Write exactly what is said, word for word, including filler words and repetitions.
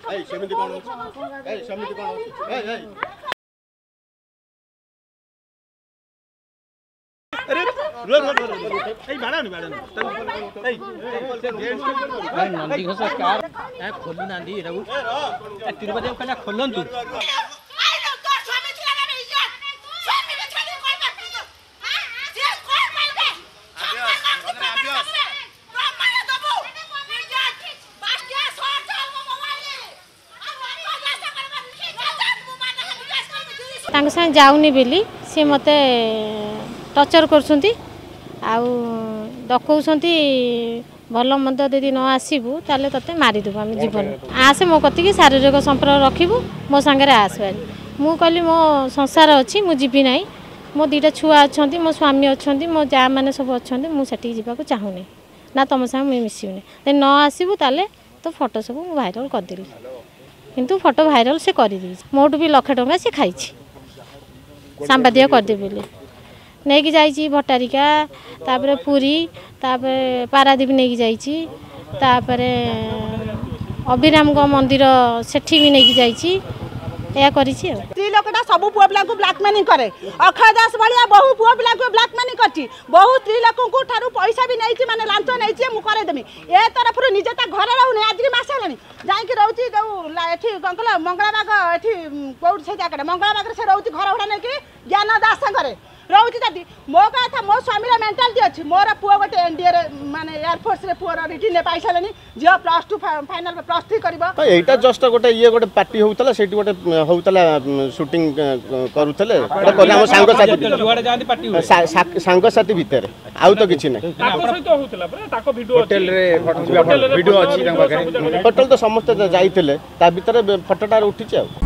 ए सेमिति कोन ए सेमिति कोन ए ए अरे रो रो रो ए बाड़ा नहीं बाड़ा नहीं ए नंदी घोष कार ए खोलु नांदी रहू ए तिरुपति कना खोलन तू तांगे संग जाऊनी बेली सी मते टर्चर करछुंती आउ डकौछंती भल मंद यदि न आसबू ताले तते मारी देबो हम जीवन आसे मो कति की शारीरिक संपर्क रखिबू मो संगे आस बारी मु कहली मो संसार अछि मु जीवी नाही मो दीटा छुआ अछंती मो स्वामी अछंती मो जा माने सब अछंती मु सेठी जीवा को चाहुनी ना तुम संग मु मिसिउनी ते न आसबू ताले तो फोटो सब मु वायरल कर देली किंतु फोटो वायरल से करि दी मोटू भी लाख टंका से खाइछि सांबादिया कर दे बोले नहीं कि जाइए भट्टारिका तापर पुरी तापर पारादीप नहीं कि जाइए तापर अभिराम मंदिर सेठी भी नहीं कि जाइए या करी स्त्री लोकटा सब पुआ पिला ब्लाकमेलिंग करे अक्षय दास भाया बहु पुआ पिला ब्लाकमेलिंग करती बहु स्त्री लोक ठारू पैसा भी नहीं माने लांच नहीं मुझे करदेमी ए तरफ निजे घर रोने आज मस है जाकि रोचे जो ये कौन कल मंगलाबाग ये कौट से जगह मंगलाबाग से रोचे घर भड़ा नहीं ज्ञान दास सागर रोचे जदि मो कथा मो स्वामी मेंटालिटी अच्छी मोर पुआ गोटे एनडीए माने एयरफोर्स रे पुअर रिटिन पाई सारे झील plus two final plus three कर एटा जस्ट गोटे ये गोटे पार्टी होतला सेठी गोटे होतला शूटिंग करूथले कोन हम सांग साथी जुवाडे जांती पार्टी सांग साथी भीतर आउ तो किछि नै ताको सहित होतला पर ताको वीडियो होटल रे फोटो वीडियो अछि तांका होटल तो समस्त जाइथिले ता भीतर फोटोटा उठिछि आ